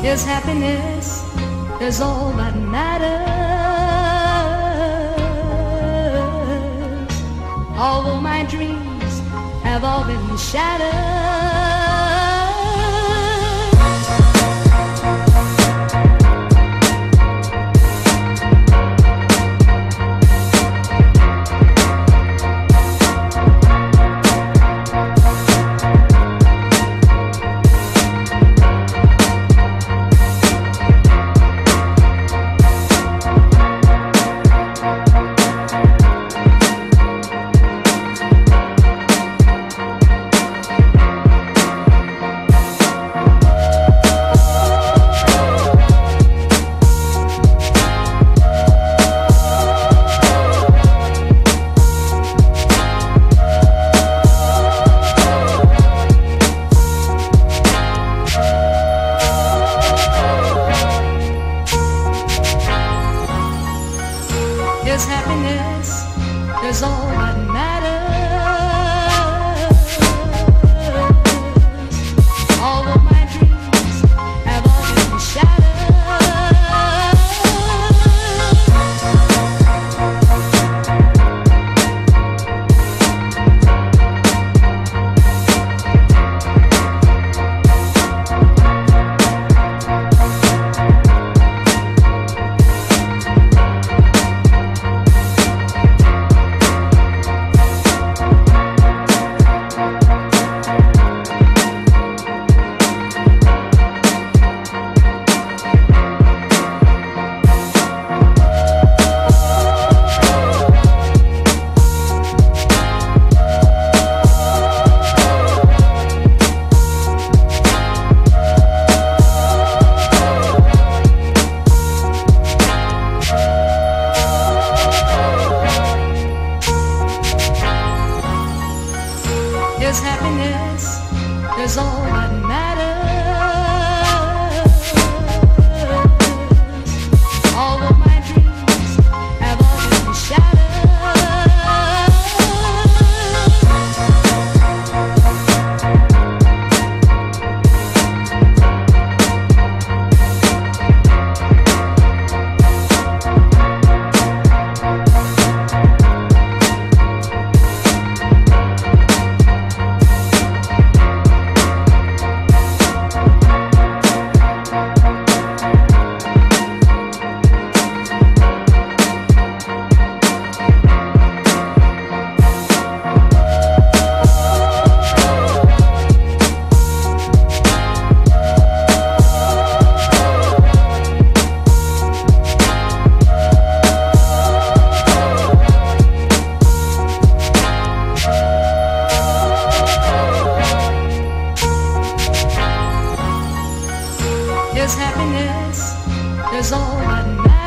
His happiness is all that matters. Although my dreams have all been shattered. His happiness is all that matters. Although my dreams have all been His happiness is all that matters. Although my dreams have all been His happiness is all that matters.